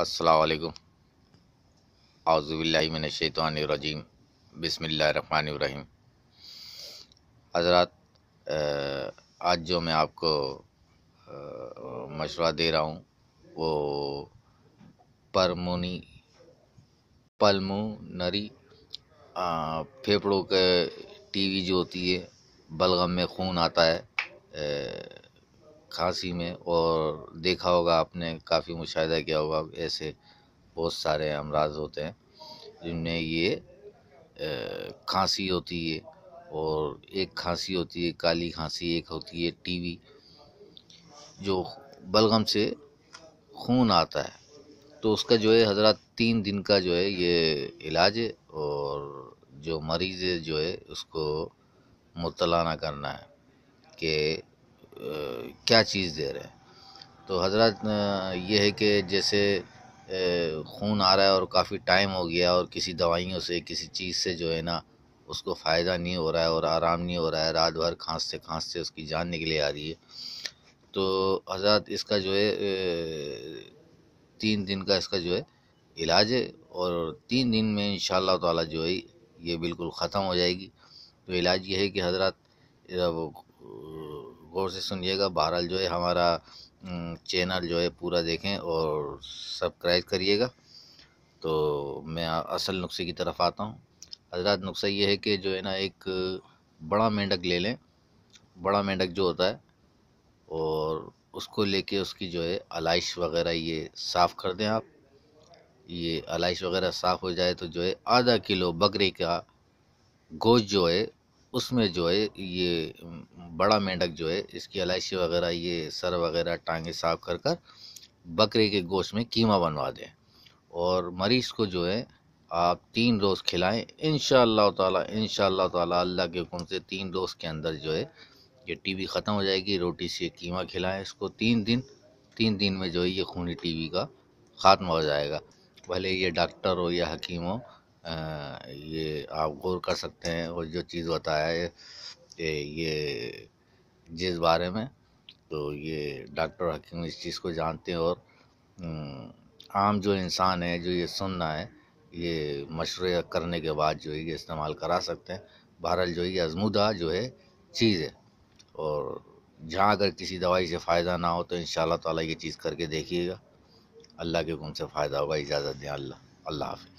अस्सलाम वालेकुम। औज़ु बिल्लाहि मिनश शैतानिर रजीम। बिस्मिल्लाहिर रहमानिर रहीम। हज़रात, आज जो मैं आपको मशवरा दे रहा हूँ वो पल्मोनरी फेफड़ों के टीबी जो होती है, बलगम में खून आता है खांसी में, और देखा होगा आपने, काफ़ी मुशाहिदा किया होगा, ऐसे बहुत सारे अमराज होते हैं जिनमें ये खांसी होती है। और एक खांसी होती है काली खांसी, एक होती है टीबी, जो बलगम से खून आता है। तो उसका जो है हज़रात 3 दिन का जो है ये इलाज है, और जो मरीज़ है जो है उसको मुतलाना करना है कि क्या चीज़ दे रहे हैं। तो हज़रत ये है कि जैसे खून आ रहा है और काफ़ी टाइम हो गया और किसी दवाइयों से, किसी चीज़ से जो है ना उसको फ़ायदा नहीं हो रहा है और आराम नहीं हो रहा है, रात भर खांसते खांसते उसकी जान निकले आ रही है। तो हज़रत इसका जो है 3 दिन का इसका जो है इलाज है, और 3 दिन में इंशाअल्लाह ताला जो है ये बिल्कुल ख़त्म हो जाएगी। तो इलाज ये है कि हज़रत गौर से सुनिएगा। बहरहाल जो है हमारा चैनल जो है पूरा देखें और सब्सक्राइब करिएगा। तो मैं असल नुस्खे की तरफ आता हूँ। हज़रत नुस्खा ये है कि जो है ना, एक बड़ा मेंढक ले लें। बड़ा मेंढक जो होता है, और उसको लेके उसकी जो है अलाइश वगैरह ये साफ़ कर दें आप। ये अलाइश वगैरह साफ़ हो जाए तो जो है आधा किलो बकरे का गोश्त जो है उसमें जो है ये बड़ा मेंढक जो है इसकी अलाइशी वगैरह, ये सर वगैरह, टांगे साफ कर कर बकरे के गोश्त में कीमा बनवा दें, और मरीज़ को जो है आप 3 रोज़ खिलाएं। इंशाअल्लाह ताला अल्लाह के हुक्म से 3 रोज़ के अंदर जो है ये टीबी ख़त्म हो जाएगी। रोटी से कीमा खिलाएं इसको 3 दिन में जो है ये खूनी टीबी का ख़त्म हो जाएगा। भले ये डॉक्टर हो या हकीम हो, ये आप गौर कर सकते हैं। और जो चीज़ बताया है ये जिस बारे में, तो ये डॉक्टर हकीम इस चीज़ को जानते हैं। और आम जो इंसान है जो ये सुन रहा है, ये मशवरे करने के बाद जो है ये इस्तेमाल करा सकते हैं। बहरहाल जो है ये आज़मूदा जो है चीज़ है, और जहाँ अगर किसी दवाई से फ़ायदा ना हो तो इंशाअल्लाह ताला ये चीज़ करके देखिएगा। अल्लाह के हुक्म से फ़ायदा होगा। इजाज़त दें। अल्लाह हाफ़िज़।